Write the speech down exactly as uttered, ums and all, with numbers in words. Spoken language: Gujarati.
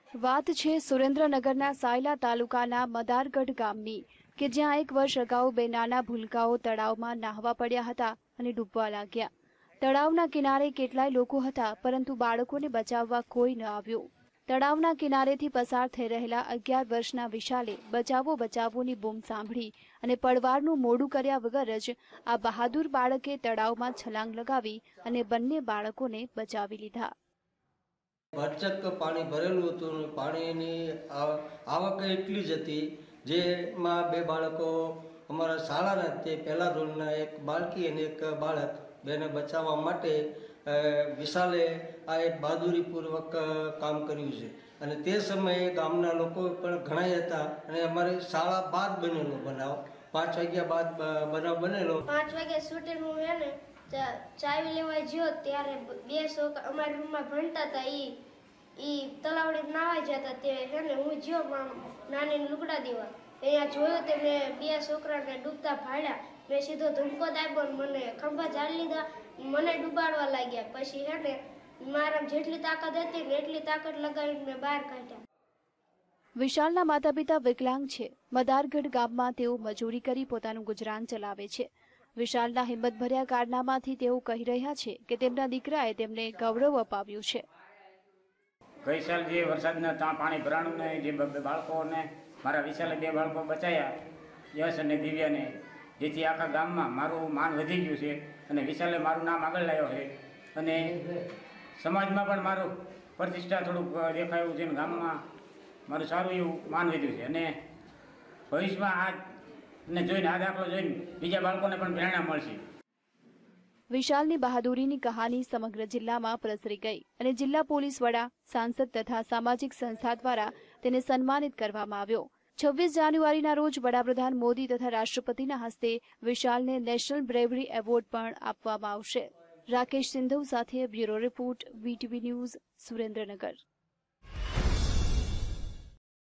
વાત છે સુરેન્દ્રનગરના સાયલા તાલુકાના મદારગઢ ગામની કે જ્યાં એક વર્ષ અગાઉ બે નાના ભૂલકાઓ તળાવમાં નાહવા પડ્યા હતા અને ડૂબવા લાગ્યા। તળાવના કિનારે કેટલાય લોકો હતા, પરંતુ બાળકોને બચાવવા કોઈ ન આવ્યું। તળાવના કિનારેથી પસાર થઈ રહેલા અગિયાર વર્ષના વિશાલે બચાવો બચાવોની બૂમ સાંભળી અને પડવારનું મોડું કર્યા વગર જ આ બહાદુર બાળકે તળાવમાં છલાંગ લગાવી અને બંને બાળકોને બચાવી લીધા। ભરચક પાણી ભરેલું હતું। પાણીની આવક એટલી જ હતી જેમાં બે બાળકો અમારા શાળાના તે પહેલા ધોરણના એક બાળકી અને એક બાળક બેને બચાવવા માટે વિશાલે આ એક બહાદુરીપૂર્વક કામ કર્યું છે અને તે સમયે ગામના લોકો પણ ઘણા હતા અને અમારી શાળા બાદ બનેલો બનાવ પાંચ વાગ્યા બાદ બનાવ બનેલો। પાંચ વાગ્યા છૂટે હું હે ને ચાવી લેવા ગયો ત્યારે બે છોકરા અમારા રૂમમાં ભણતા હતા ઈ ઈ તલાવડે નાવા જતા તે હે ને હું ગયો નાની લુગડા દેવા અહીંયા જોયું તે મેં બે છોકરાને ડૂબતા ભાળ્યા। મેં સીધો ધમકો દાબ્યો મને ખંભા ઝાડી લીધા, મને ડૂબાડવા લાગ્યા। પછી હે ને મારા જેટલી તાકાત હતી ને એટલી તાકાત લગાવીને મેં બહાર કાઢ્યા। વિશાલના માતા પિતા વિકલાંગ છે। મદારગઢ ગામમાં તેઓ મજૂરી કરી પોતાનું ગુજરાન ચલાવે છે। વિશાલના હિંમતભર્યા કારનામાથી તેઓ કહી રહ્યા છે કે તેમના દીકરાએ તેમને ગૌરવ અપાવ્યું છે। ગઈ સાલ જે વરસાદના ત્યાં પાણી ભરાણું ને જે બાળકોને મારા વિશાલે બે બાળકો બચાયા, યશ અને દિવ્યાને, જેથી આખા ગામમાં મારું માન વધી ગયું છે અને વિશાલે મારું નામ આગળ લાવ્યો છે અને સમાજમાં પણ મારું પ્રતિષ્ઠા થોડુંક દેખાયું છે અને ગામમાં મારું સારું એવું માન વધ્યું છે અને ભવિષ્યમાં આ ને જોઈને આ દાખલો જોઈને બીજા બાળકોને પણ પ્રેરણા મળશે। વિશાલની બહાદુરીની કહાની સમગ્ર જિલ્લામાં પ્રસરી ગઈ અને જિલ્લા પોલીસ વડા, સાંસદ તથા સામાજિક સંસ્થા દ્વારા તેને સન્માનિત કરવામાં આવ્યો। છવ્વીસ જાન્યુઆરીના રોજ વડાપ્રધાન મોદી તથા રાષ્ટ્રપતિના હસ્તે વિશાલને નેશનલ બ્રેવરી એવોર્ડ પણ આપવામાં આવશે। રાકેશ સિંધુ સાથે bureau report, VTV news, Surendranagar.